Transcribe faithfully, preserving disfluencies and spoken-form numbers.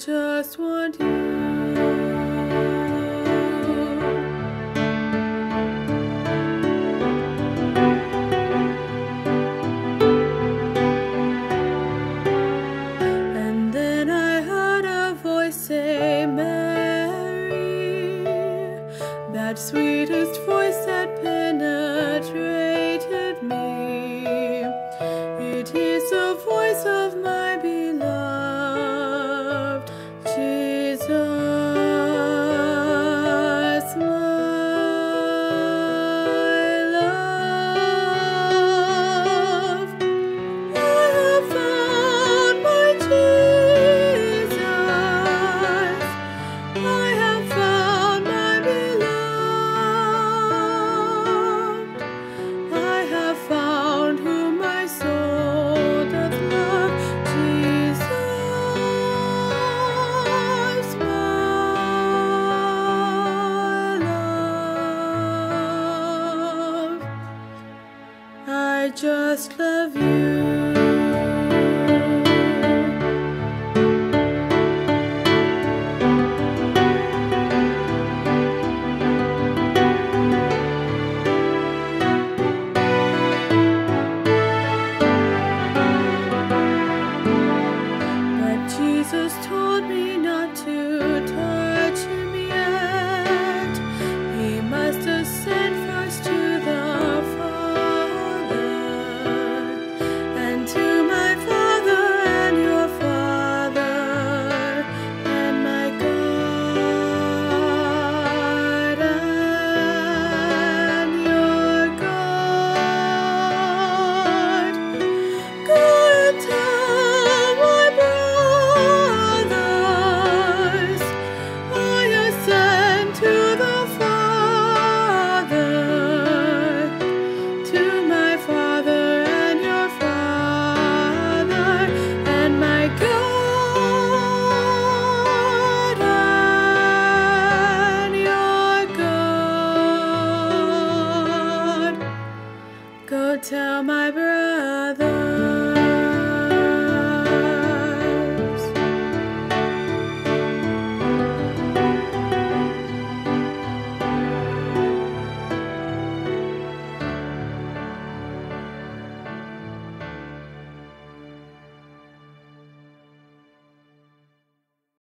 just want you. And then I heard a voice say, Mary, that sweetest voice that penetrated me. It is the voice of my beloved Jesus, my love. I have found my Jesus. I have found my beloved. I have found whom my soul doth love, Jesus, my love. I just love you.